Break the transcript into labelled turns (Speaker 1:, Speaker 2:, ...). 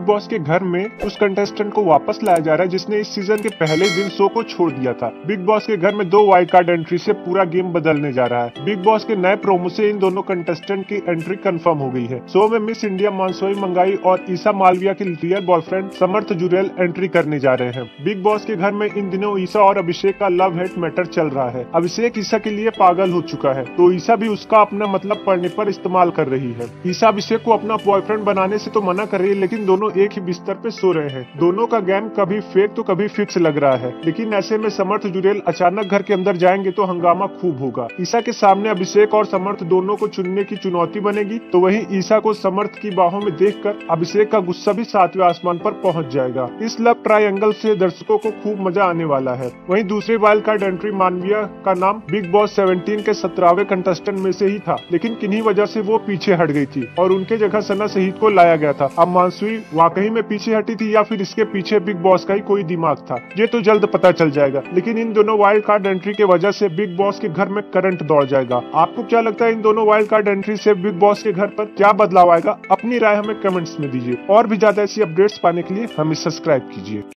Speaker 1: Boss के घर में उस कंटेस्टेंट को वापस लाया जा रहा है जिसने इस सीजन के पहले दिन शो को छोड़ दिया था। बिग बॉस के घर में 2 वाइल्ड कार्ड एंट्री से पूरा गेम बदलने जा रहा है। बिग बॉस के नए प्रोमो से इन दोनों कंटेस्टेंट की एंट्री कंफर्म हो गई है। शो में मिस इंडिया मानसोई मंगाई और ईसा मालविया के real boyfriend Samarth Jurel entry करने जा रहे हैं। बिग बॉस के घर में इन दिनों ईसा और अभिषेक का लव हेट मैटर चल रहा है। अभिषेक ईसा के लिए पागल हो चुका है तो ईसा भी उसका अपना मतलब पड़ने पर इस्तेमाल कर रही है। ईसा अभिषेक को अपना बॉयफ्रेंड बनाने से तो मना कर रही है लेकिन दोनों एक ही बिस्तर पे सो रहे हैं। दोनों का गेम कभी फेक तो कभी फिक्स लग रहा है। लेकिन ऐसे में समर्थ जुरेल अचानक घर के अंदर जाएंगे तो हंगामा खूब होगा। ईसा के सामने अभिषेक और समर्थ दोनों को चुनने की चुनौती बनेगी तो वहीं ईसा को समर्थ की बाहों में देखकर अभिषेक का गुस्सा भी 7वें आसमान पर पहुंच जाएगा। इस लव ट्रायंगल से दर्शकों को खूब मजा आने वाला है। वहीं दूसरी वाइल्ड कार्ड एंट्री मानविया का नाम बिग बॉस 17 के 17वें कंटेस्टेंट में से ही था लेकिन किन्हीं वजह से वो पीछे हट गई थी और उनके जगह सना शहीद को लाया गया था। अब मानसुई वाकई में पीछे हटी थी या फिर इसके पीछे बिग बॉस का ही कोई दिमाग था, ये तो जल्द पता चल जाएगा। लेकिन इन दोनों वाइल्ड कार्ड एंट्री के वजह से बिग बॉस के घर में करंट दौड़ जाएगा। आपको क्या लगता है इन दोनों वाइल्ड कार्ड एंट्री से बिग बॉस के घर पर क्या बदलाव आएगा? अपनी राय हमें कमेंट्स में दीजिए और भी ज्यादा ऐसी अपडेट्स पाने के लिए हमें सब्सक्राइब कीजिए।